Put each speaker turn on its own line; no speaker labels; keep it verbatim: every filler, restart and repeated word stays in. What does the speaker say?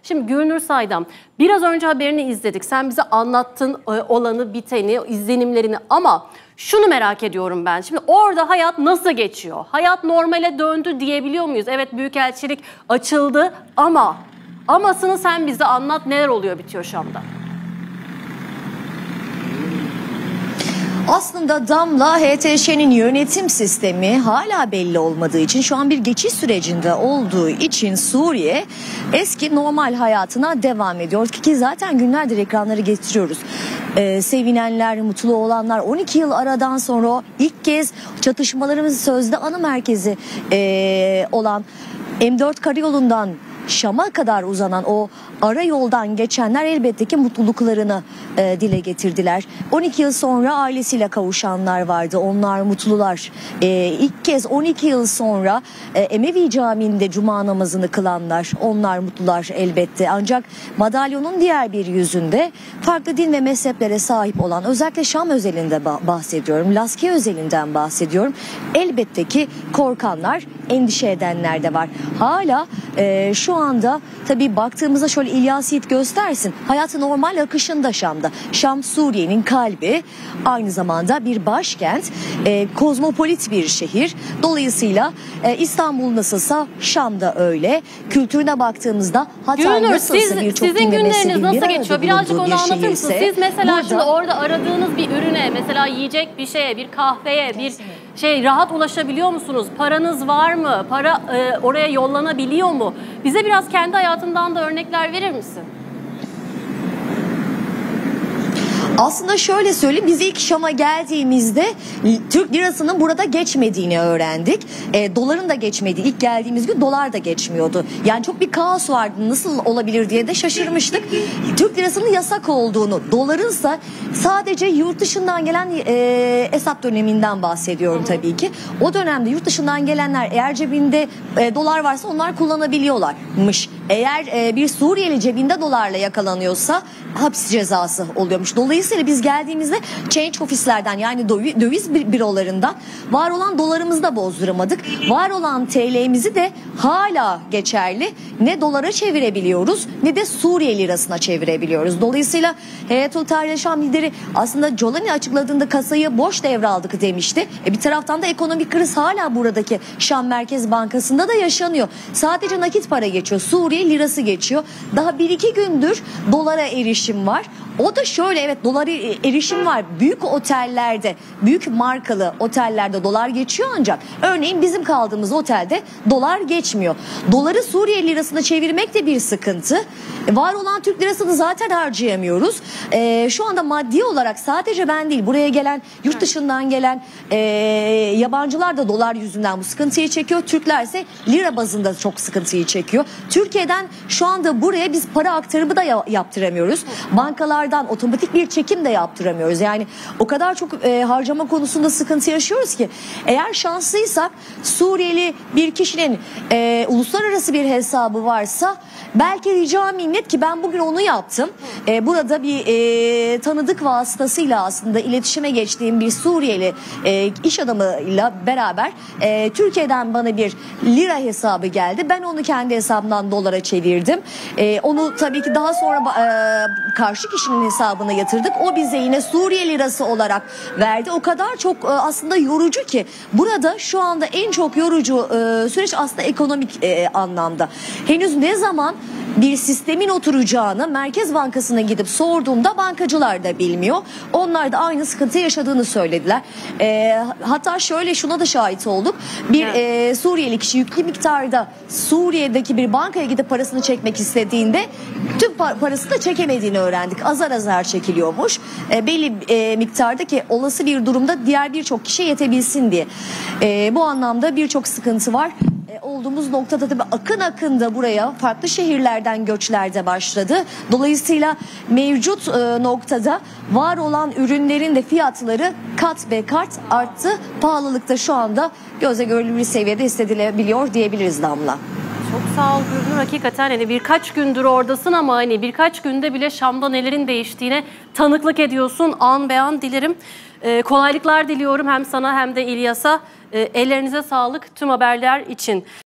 Şimdi Gülnur Saydam, biraz önce haberini izledik. Sen bize anlattın olanı, biteni, izlenimlerini ama şunu merak ediyorum ben. Şimdi orada hayat nasıl geçiyor? Hayat normale döndü diyebiliyor muyuz? Evet, büyükelçilik açıldı ama amasını sen bize anlat, neler oluyor bitiyor Şam'da?
Aslında Damla, H T Ş'nin yönetim sistemi hala belli olmadığı için, şu an bir geçiş sürecinde olduğu için Suriye eski normal hayatına devam ediyor. Ki zaten günlerdir ekranları getiriyoruz. Ee, sevinenler, mutlu olanlar, on iki yıl aradan sonra ilk kez çatışmalarımız sözde ana merkezi ee, olan M dört karayolundan Şam'a kadar uzanan o ara yoldan geçenler elbette ki mutluluklarını e, dile getirdiler. on iki yıl sonra ailesiyle kavuşanlar vardı. Onlar mutlular. E, ilk kez on iki yıl sonra e, Emevi Camii'nde cuma namazını kılanlar, onlar mutlular elbette. Ancak madalyonun diğer bir yüzünde farklı din ve mezheplere sahip olan, özellikle Şam özelinde bahsediyorum, Laskiye özelinden bahsediyorum. Elbette ki korkanlar, endişe edenler de var. Hala e, şu anda tabii baktığımızda şöyle İlyas Yiğit göstersin. Hayatı normal akışında Şam'da. Şam Suriye'nin kalbi, aynı zamanda bir başkent, e, kozmopolit bir şehir. Dolayısıyla e, İstanbul nasılsa Şam'da öyle. Kültürüne baktığımızda hatta
Gülnur,
nasılsa
siz,
birçok
sizin günleriniz nasıl geçiyor? Birazcık onu anlatır
şehirse,
mısınız? Siz mesela
burada,
şimdi orada aradığınız bir ürüne, mesela yiyecek bir şeye, bir kahveye, bir şey rahat ulaşabiliyor musunuz? Paranız var mı? Para e, oraya yollanabiliyor mu? Bize biraz kendi hayatından da örnekler verir misin?
Aslında şöyle söyleyeyim, biz ilk Şam'a geldiğimizde Türk lirasının burada geçmediğini öğrendik. E, doların da geçmediği, ilk geldiğimiz gün dolar da geçmiyordu. Yani çok bir kaos vardı, nasıl olabilir diye de şaşırmıştık. Türk lirasının yasak olduğunu, dolarınsa sadece yurt dışından gelen e, Esad döneminden bahsediyorum tabii ki. O dönemde yurt dışından gelenler eğer cebinde e, dolar varsa onlar kullanabiliyorlarmış. Eğer e, bir Suriyeli cebinde dolarla yakalanıyorsa hapis cezası oluyormuş. Dolayısıyla biz geldiğimizde change ofislerden, yani döviz bürolarından var olan dolarımızı da bozduramadık. Var olan T L'mizi de hala geçerli ne dolara çevirebiliyoruz ne de Suriye lirasına çevirebiliyoruz. Dolayısıyla Hayat-ı Tahrir Şam lideri aslında Jolani açıkladığında kasayı boş devraldık demişti. E bir taraftan da ekonomik kriz hala buradaki Şam Merkez Bankası'nda da yaşanıyor. Sadece nakit para geçiyor. Suriye lirası geçiyor. Daha bir iki gündür dolara erişim var. O da şöyle, evet, dolara erişim var. Büyük otellerde, büyük markalı otellerde dolar geçiyor ancak örneğin bizim kaldığımız otelde dolar geçmiyor. Doları Suriye lirasına çevirmek de bir sıkıntı. Var olan Türk lirasını zaten harcayamıyoruz. Ee, şu anda maddi olarak sadece ben değil, buraya gelen, yurt dışından gelen e, yabancılar da dolar yüzünden bu sıkıntıyı çekiyor. Türkler ise lira bazında çok sıkıntıyı çekiyor. Türkiye'den şu anda buraya biz para aktarımı da yaptıramıyoruz. Bankalar otomatik bir çekim de yaptıramıyoruz. Yani o kadar çok e, harcama konusunda sıkıntı yaşıyoruz ki, eğer şanslıysak Suriyeli bir kişinin e, uluslararası bir hesabı varsa belki rica minnet, ki ben bugün onu yaptım. E, burada bir e, tanıdık vasıtasıyla aslında iletişime geçtiğim bir Suriyeli e, iş adamıyla beraber e, Türkiye'den bana bir lira hesabı geldi. Ben onu kendi hesabımdan dolara çevirdim. E, onu tabii ki daha sonra e, karşı kişinin hesabına yatırdık. O bize yine Suriye lirası olarak verdi. O kadar çok e, aslında yorucu ki, burada şu anda en çok yorucu e, süreç aslında ekonomik e, anlamda. Henüz ne zaman bir sistemin oturacağını Merkez Bankası'na gidip sorduğumda bankacılar da bilmiyor. Onlar da aynı sıkıntı yaşadığını söylediler. E, hatta şöyle, şuna da şahit olduk. Bir e, Suriyeli kişi yüklü miktarda Suriye'deki bir bankaya gidip parasını çekmek istediğinde tüm parasını da çekemediğini öğrendik. Azar azar çekiliyormuş. E, belli e, miktarda, ki olası bir durumda diğer birçok kişiye yetebilsin diye. E, bu anlamda birçok sıkıntı var. E, olduğumuz noktada tabii akın akın da buraya farklı şehirlerden göçler de başladı. Dolayısıyla mevcut e, noktada var olan ürünlerin de fiyatları kat be kat arttı. Pahalılıkta şu anda göze görülür bir seviyede hissedilebiliyor diyebiliriz Damla.
Çok sağ ol Gülnur. Hakikaten hani birkaç gündür oradasın ama hani birkaç günde bile Şam'da nelerin değiştiğine tanıklık ediyorsun. An be an dilerim. Ee, kolaylıklar diliyorum hem sana hem de İlyas'a. Ee, ellerinize sağlık tüm haberler için.